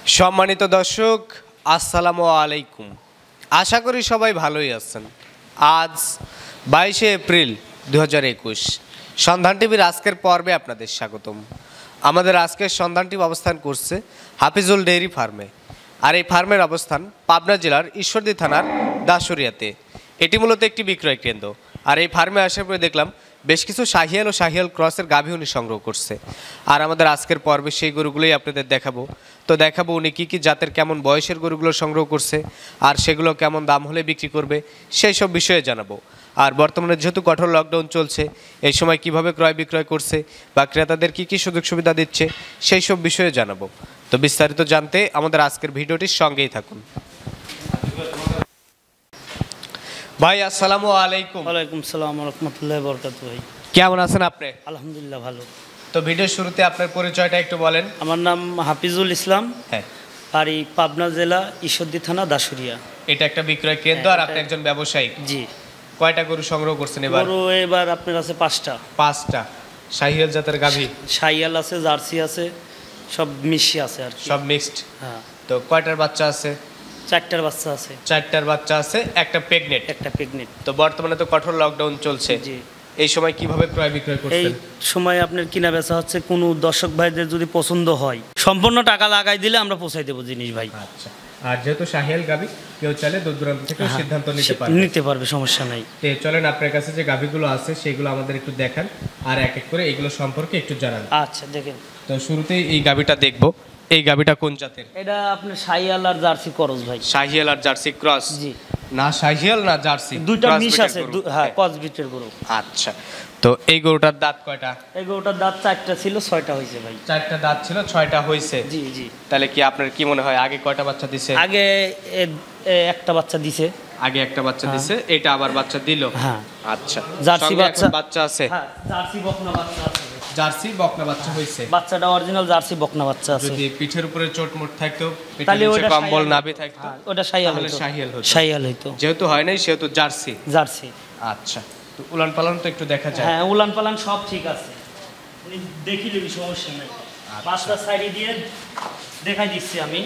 সম্মানিত দর্শক, আসসালামু আলাইকুম। আশা করি সবাই ভালোই আছেন। আজ 22শে এপ্রিল 2021 সন্ধান টিভির আজকের পর্বে আপনাদের স্বাগতম। আমাদের আজকের সন্ধান টিভি অবস্থান করছে হাফিজুল ডেইরি ফার্মে। আর এই ফার্মের অবস্থান পাবনা জেলার ঈশ্বরদী থানার দাসুরিয়াতে। এটি মূলত একটি বিক্রয় কেন্দ্র। আর এই ফার্মে আসার পরে দেখলাম বেশ কিছু শাহিয়াল ও শাহিয়াল ক্রসের গাভী উনি সংগ্রহ করছে। আর আমাদের আজকের পর্বে সেই গরুগুলোই আপনাদের দেখাবো। তো দেখাবো উনি কী কী জাতের কেমন বয়সের গরুগুলো সংগ্রহ করছে, আর সেগুলো কেমন দাম হলে বিক্রি করবে সেই সব বিষয়ে জানাবো। আর বর্তমানে যেহেতু কঠোর লকডাউন চলছে, এই সময় কিভাবে ক্রয় বিক্রয় করছে বা ক্রেতাদের কী কী সুযোগ সুবিধা দিচ্ছে সেই সব বিষয়ে জানাবো। তো বিস্তারিত জানতে আমাদের আজকের ভিডিওটির সঙ্গেই থাকুন। ভাই আসসালামু আলাইকুম। ওয়ালাইকুম সালাম রাহমাতুল্লাহি ওয়া বারাকাতুহু। ভাই কেমন আছেন আপনি? আলহামদুলিল্লাহ ভালো। তো ভিডিওর শুরুতে আপনার পরিচয়টা একটু বলেন। আমার নাম হাফিজুল ইসলাম, হ্যাঁ, বাড়ি পাবনা জেলা ঈশ্বরদী থানা দাসুরিয়া। এটা একটা বিক্রয় কেন্দ্র আর আপনি একজন ব্যবসায়ী। জি। কয়টা গরু সংগ্রহ করছেন এবার? গরু এবার আপনার আছে 5টা। 5টা শাহিয়াল জাতের গাভী, শাইয়াল আছে, জার্সি আছে, সব মিশি আছে আর কি। সব মিক্সড। হ্যাঁ, তো কয়টার বাচ্চা আছে? 4টার বাচ্চা আছে। 4টার বাচ্চা আছে, একটা প্রেগনেন্ট। একটা প্রেগনেন্ট। তো বর্তমানে তো কঠোর লকডাউন চলছে, জি। এই সময় কিভাবে ক্রয় বিক্রয় এই করছেন? সময় আপনার কিনা বেচা হচ্ছে, কোনো দর্শক ভাইদের যদি পছন্দ হয় সম্পূর্ণ টাকা লাগাই দিলে আমরা পৌঁছাই দেবো জিনিস ভাই। আচ্ছা, আর যেহেতু শাহিয়াল গাভী কেউ চাইলে দূর দূরান্ত থেকে সিদ্ধান্ত নিতে পারবে, সমস্যা নাই। চলেন আপনার কাছে যে গাভীগুলো আছে সেগুলো আমাদের একটু দেখান, আর এক এক করে এগুলো সম্পর্কে একটু জানান। আচ্ছা দেখেন। তো শুরুতেই এই গাভীটা দেখবো। এই গাভীটা কোন জাতের? এটা আপনার শাইয়াল আর জার্সি করস ভাই। শাহিয়াল আর জার্সি ক্রস? জি। না শাহিয়াল না জার্সি, দুইটা মিশ আছে। হ্যাঁ, ক্রস বিটের গরু। আচ্ছা, তো এই গরুটার দাঁত কয়টা? এই গরুটার দাঁত 4টা ছিল, 6টা হয়েছে ভাই। 4টা দাঁত ছিল, 6টা হয়েছে। জি জি। তাহলে কি আপনার কি মনে হয় আগে কয়টা বাচ্চা দিছে? আগে একটা বাচ্চা দিছে। আগে একটা বাচ্চা দিছে, এটা আবার বাচ্চা দিল। হ্যাঁ। আচ্ছা, জার্সি সঙ্গে বাচ্চা এখন বাচ্চা আছে? হ্যাঁ, জার্সি বকনা বাচ্চা আছে। জার্সি বকনা বাচ্চা হইছে। বাচ্চাটা অরিজিনাল জার্সি বকনা বাচ্চা আছে। যদি পিঠের উপরে চোট মোট থাকতো, তাহলে পিঠের ওটা নিচে কম্বল নাভি থাকতো, ওটা শাইয়াল তাহলে হতো। শাহিয়াল হতো। শাইয়াল হতো। যেহেতু হয় নাই সেহেতু জার্সি। জার্সি। আচ্ছা, তো উলান পালান তো একটু দেখা যায়? হ্যাঁ, উলান পালান সব ঠিক আছে, দেখিলে সমস্যা নাই। পাঁচটা সাইডে দিয়ে দেখাই দিচ্ছি আমি।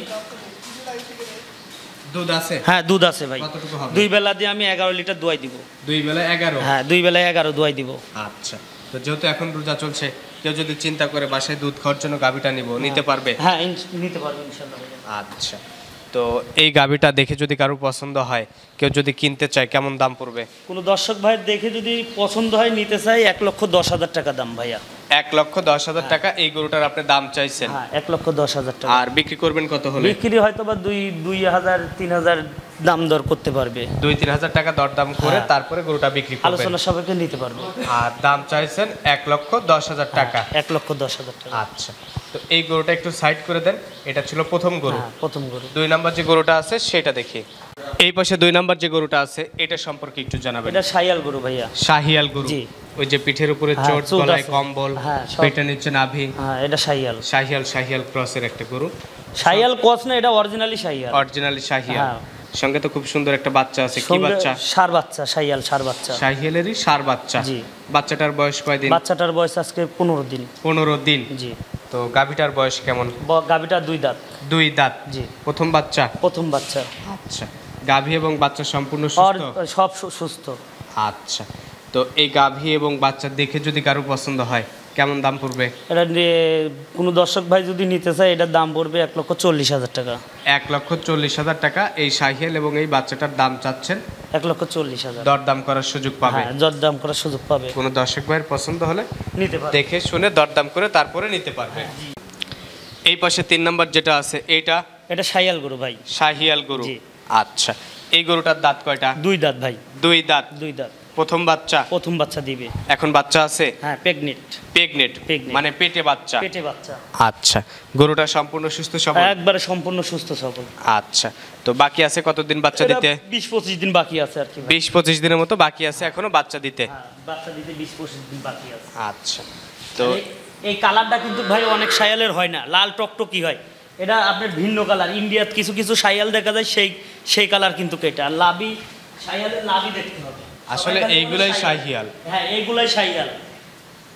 দুধ আছে? হ্যাঁ, দুধ আছে ভাই। কতটুকু হবে? 2 বেলা দিয়ে আমি 11 লিটার দোয়াই দিব। 2 বেলা 11? হ্যাঁ, 2 বেলায় 11 দোয়াই দিব। আচ্ছা, তো যেহেতু এখন রোজা চলছে, কেউ যদি চিন্তা করে বাসায় দুধ খাওয়ার জন্য গাভীটা নিতে পারবে? হ্যাঁ, নিতে পারবে ইনশাআল্লাহ। আচ্ছা, তো এই গাভীটা দেখে যদি কারো পছন্দ হয়, কেউ যদি কিনতে চায়, কেমন দাম পড়বে? কোনো দর্শক ভাই দেখে যদি পছন্দ হয়, নিতে চাই, 1,10,000 টাকা দাম ভাইয়া। 1,10,000 টাকা এই গরুটার আপনি দাম চাইছেন? হ্যাঁ, 1,10,000 টাকা। আর বিক্রি করবেন কত হলে? বিক্রি হয়তো বা 2,000 3,000 দাম দর করতে পারবে। 2-3 হাজার টাকা দরদাম করে তারপরে গরুটা বিক্রি করবেন। আলোচনা সাপেক্ষে নিতে পারবে। আর দাম চাইছেন 1,10,000 টাকা। 1,10,000 টাকা। আচ্ছা, তো এই গরুটা একটু সাইড করে দেন। এটা ছিল প্রথম গরু। হ্যাঁ, প্রথম গরু। 2 নাম্বার যে গরুটা আছে সেটা দেখি। এই পাশে 2 নাম্বার যে গরুটা আছে এটা সম্পর্কে একটু জানাবেন। এটা শাইয়াল গরু ভাইয়া। শাহিয়াল গরু? জি। ওই যে পিঠের উপরে হ্যাঁ, চোট, চোট গলায় আছে। কম্বল, হ্যাঁ, সব। পেটের নিচে নাভি। হ্যাঁ, এটা শাইয়াল। শাহিয়াল ক্রসের একটা গরু। শাইয়াল ক্রস না, এটা অরিজিনালি শাইয়াল। অরিজিনালি শাহিয়াল। হ্যাঁ। সঙ্গে তো খুব সুন্দর একটা বাচ্চা আছে। কি সঙ্গে বাচ্চা? ষাঁড় বাচ্চা, শাইয়াল ষাঁড় বাচ্চা। শাহিয়ালেরই ষাঁড় বাচ্চা। জি। বাচ্চাটার বয়স কয়দিন? বাচ্চাটার বয়স আজকে 15 দিন। 15 দিন। জি। তো গাভীটার বয়স কেমন? গাভীটা 2 দাঁত। 2 দাঁত। জি। প্রথম বাচ্চা? প্রথম বাচ্চা। আচ্ছা, গাভী এবং বাচ্চা সম্পূর্ণ সুস্থ? সব সুস্থ। আচ্ছা, তো এই গাভী এবং বাচ্চা দেখে যদি কারো পছন্দ হয়, কেমন দাম পড়বে? এটা কোনো দর্শক ভাই যদি নিতে চায়, এটার দাম পড়বে 1,40,000 টাকা। 1,40,000 টাকা এই শাহিয়াল এবং এই বাচ্চাটার দাম চাচ্ছেন? 1,40,000। দরদাম করার সুযোগ পাবে? হ্যাঁ, দরদাম করার সুযোগ পাবে। কোনো দর্শক ভাইয়ের পছন্দ হলে নিতে পারবে, দেখে শুনে দরদাম করে তারপরে নিতে পারবে। এই পাশে 3 নাম্বার যেটা আছে এটা শাইয়াল গরু ভাই। শাহিয়াল গরু? জি। আচ্ছা, এই গরুটার দাঁত কয়টা? 2 দাঁত ভাই। 2 দাঁত। 2 দাঁত। প্রথম বাচ্চা? প্রথম বাচ্চা দিবে। এখন বাচ্চা আছে? হ্যাঁ, প্রেগনেন্ট। প্রেগনেন্ট মানে পেটে বাচ্চা? পেটে বাচ্চা। আচ্ছা, গরুটা সম্পূর্ণ সুস্থ সবল? একবারে সম্পূর্ণ সুস্থ সবল। আচ্ছা, তো বাকি আছে কতদিন বাচ্চা দিতে? 20-25 দিন বাকি আছে আর কি। 20-25 দিনের মতো বাকি আছে এখনো বাচ্চা দিতে? হ্যাঁ, বাচ্চা দিতে 20-25 দিন বাকি আছে। আচ্ছা, তো এই কালারটা কিন্তু ভাই অনেক শাইয়ালের হয় না, লাল টকটকি হয়। এটা আপনার ভিন্ন কালার। ইন্ডিয়াত কিছু কিছু শাইয়াল দেখা যায়, সেই কালার কিন্তু এটা। আর লাভি, শাইয়ালের লাভি দেখতে হবে। আসলে এইগুলাই শাহিয়াল? হ্যাঁ, এইগুলাই শাইয়াল।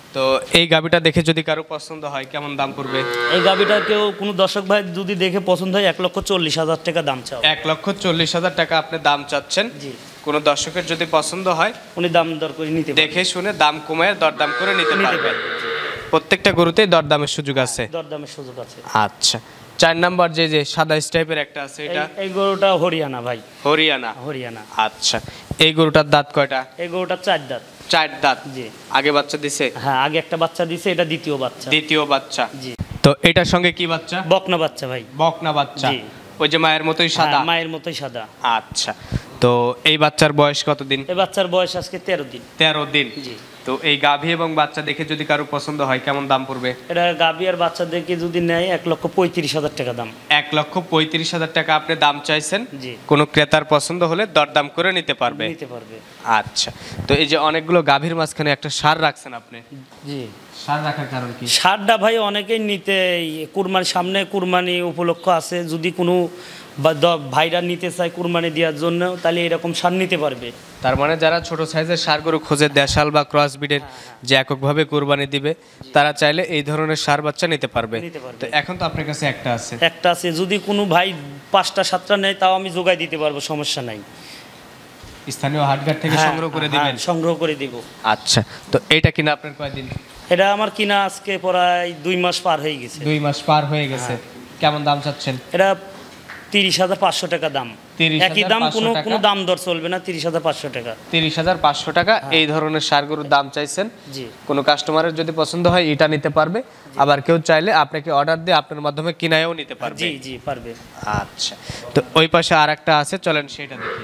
তো এই গাভিটা দেখে যদি কারো পছন্দ হয় কেমন দাম পড়বে? এই গাভিটা কেউ কোনো দর্শক ভাই যদি দেখে পছন্দ হয় 1,40,000 টাকা দাম চাও। 1,40,000 টাকা আপনি দাম চাচ্ছেন। জি। কোনো দর্শকের যদি পছন্দ হয় উনি দাম দর করে নিতে পারবে। দেখে শুনে দাম কমায় দরদাম করে নিতে পারবে। পারবে। প্রত্যেকটা গরুতেই দরদামের সুযোগ আছে। দরদামের সুযোগ আছে। আচ্ছা, 4 নাম্বার যে সাদা স্টাইপের একটা আছে এটা? এই গরুটা হরিয়ানা ভাই। হরিয়ানা। হরিয়ানা। আচ্ছা, এই গরুটার দাঁত কয়টা? এই গরুটা 4 দাঁত। 4 দাঁত। জি। আগে বাচ্চা দিছে? হ্যাঁ, আগে একটা বাচ্চা দিছে, এটা দ্বিতীয় বাচ্চা। দ্বিতীয় বাচ্চা। জি। তো এটার সঙ্গে কি বাচ্চা? বকনা বাচ্চা ভাই। বকনা বাচ্চা। জি। ওই যে মায়ের মতোই সাদা? হ্যাঁ, মায়ের মতোই সাদা। আচ্ছা, তো এই বাচ্চার বয়স কতদিন? এই বাচ্চার বয়স আজকে 13 দিন। 13 দিন। জি। তো এই গাভী এবং বাচ্চা দেখে যদি কারো পছন্দ হয় কেমন দাম পড়বে? এটা গাভী আর বাচ্চা দেখে যদি নেয় 1,35,000 টাকা দাম। 1,35,000 টাকা আপনি দাম চাইছেন। জি। কোনো ক্রেতার পছন্দ হলে দরদাম করে নিতে পারবে। নিতে পারবে। আচ্ছা, তো এই যে অনেকগুলো গাভীর মাঝখানে একটা সার রাখছেন আপনি, জি। সার রাখার কারণ কি? সারটা ভাই অনেকেই নিতে কুরবানি সামনে কুরবানি উপলক্ষ আছে, যদি কোনো ভাইরা নিতে চায় কুরবানি দেওয়ার জন্য তাহলে এরকম সার নিতে পারবে। তার মানে যারা ছোট সাইজের সার গরু খোঁজে, দেশাল বা ক্রস ব্রিডের যে এককভাবে কুরবানি দিবে, তারা চাইলে এই ধরনের সার বাচ্চা নিতে পারবে। নিতে পারবে। তো এখন তো আপনার কাছে একটা আছে। একটা আছে, যদি কোনো ভাই 5টা 7টা নেয় তাও আমি যোগাই দিতে পারবো, সমস্যা নাই। স্থানীয় হাটঘাট থেকে হ্যাঁ, সংগ্রহ করে হ্যাঁ, দিবেন? সংগ্রহ করে দিব। আচ্ছা, তো এইটা কিনা আপনার কয়দিন? এটা আমার কিনা আজকে প্রায় 2 মাস পার হয়ে গেছে। 2 মাস পার হয়ে গেছে। কেমন দাম চাচ্ছেন? এটা 30,500 টাকা দাম। 30,500 একই দাম, কোনো টাকা? কোনো দাম দর চলবে না। 30,500 টাকা। 30,500 টাকা এই ধরনের সার গরুর দাম চাইছেন। জি। কোনো কাস্টমারের যদি পছন্দ হয় এটা নিতে পারবে, আবার কেউ চাইলে আপনাকে অর্ডার দিয়ে আপনার মাধ্যমে কিনায়ও নিতে পারবে। জি জি পারবে। আচ্ছা, তো ওই পাশে আরেকটা আছে, চলেন সেটা দেখি।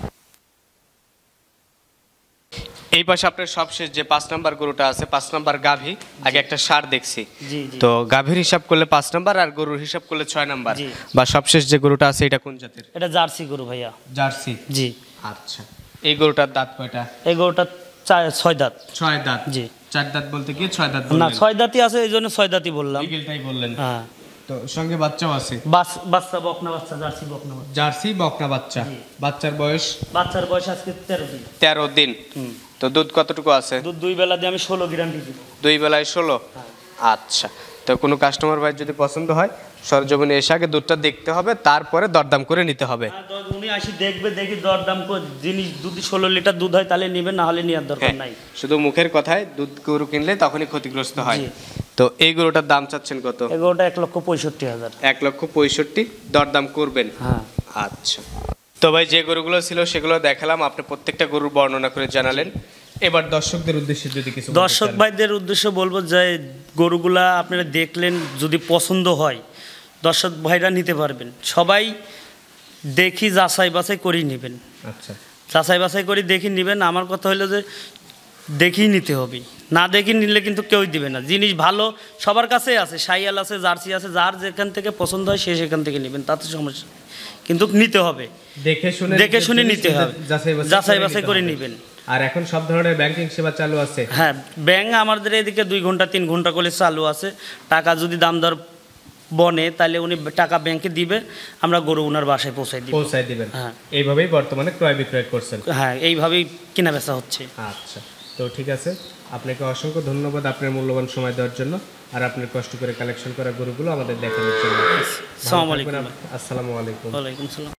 এই পাশে আপনার সবশেষ যে 5 নাম্বার গরুটা আছে, 5 নাম্বার গাভী, আগে একটা সার দেখছি। জি জি। তো গাভীর হিসাব করলে 5 নাম্বার আর গরুর হিসাব করলে 6 নাম্বার, জি। বা সবশেষ যে গরুটা আছে এটা কোন জাতের? এটা জার্সি গরু ভাইয়া। জার্সি। জি। আচ্ছা, এই গরুটার দাঁত কয়টা? এই গরুটা 6 দাঁত। 6 দাঁত। জি। 4 দাঁত বলতে কি 6 দাঁত না, বললেন? 6 দাঁতই আছে, এই জন্য 6 দাঁতই বললাম। বিকেলটাই বললেন। হ্যাঁ। তো সঙ্গে বাচ্চাও আছে? বাচ্চা বকনা বাচ্চা, জার্সি বকনা বাচ্চা। জার্সি বকনা বাচ্চা। জি। বাচ্চার বয়স? বাচ্চার বয়স আজকে 13 দিন। 13 দিন। হুম। তো দুধ কতটুকু আছে? দুধ 2 বেলা দিয়ে আমি 16 গ্রাম দিই। 2 বেলায় 16? আচ্ছা, তো কোনো কাস্টমার ভাই যদি পছন্দ হয় সরজমিনে এসে আগে দুধটা দেখতে হবে, তারপরে দরদাম করে নিতে হবে। উনি আসি দেখবে, দেখি দরদাম জিনিস যদি 16 লিটার দুধ হয় তাহলে নেবেন, না হলে নেওয়ার দরকার নাই। শুধু মুখের কথায় দুধ গরু কিনলে তখনই ক্ষতিগ্রস্ত হয়। জি। তো এই গরুটার দাম চাচ্ছেন কত? এগুলোটা 1,65,000। 1,65,000 দরদাম করবেন? হ্যাঁ। আচ্ছা, তো ভাই যে গরুগুলো ছিল সেগুলো দেখালাম, আপনি প্রত্যেকটা গরুর বর্ণনা করে জানালেন। এবার দর্শকদের উদ্দেশ্যে যদি কিছু বলতে দর্শক চান। ভাইদের উদ্দেশ্যে বলবো যে গরুগুলা আপনারা দেখলেন, যদি পছন্দ হয় দর্শক ভাইরা নিতে পারবেন। সবাই দেখি যাচাই বাছাই করেই নেবেন। আচ্ছা, যাচাই বাছাই করে দেখি নেবেন। আমার কথা হলো যে দেখেই নিতে হবে, না দেখে নিলে কিন্তু কেউই দিবে না। জিনিস ভালো সবার কাছেই আছে, শাইয়াল আছে, জার্সি আছে, যার যেখান থেকে পছন্দ হয় সে সেখান থেকে নেবেন, তাতে সমস্যা নেই। কিন্তু নিতে হবে, দেখে শুনে নিতে হবে, যাচাই বাছাই করে নেবেন। আর এখন সব ধরনের ব্যাংকিং সেবা চালু আছে? হ্যাঁ, ব্যাংক আমাদের এদিকে 2 ঘন্টা 3 ঘন্টা করে চালু আছে। টাকা যদি দাম দর বনে তাহলে উনি টাকা ব্যাংকে দিবে, আমরা গরু ওনার বাসায় পৌঁছাই দিবেন। হ্যাঁ, এইভাবেই বর্তমানে ক্রয় বিক্রয় করছেন? হ্যাঁ, এইভাবেই কেনা বেচা হচ্ছে। আচ্ছা, তো ঠিক আছে, আপনাকে অসংখ্য ধন্যবাদ আপনার মূল্যবান সময় দেওয়ার জন্য, আর আপনার কষ্ট করে কালেকশন করা গরুগুলো আমাদের দেখানোর জন্য। আসসালামু আলাইকুম। আসসালামু আলাইকুম। ওয়ালাইকুম আসসালাম।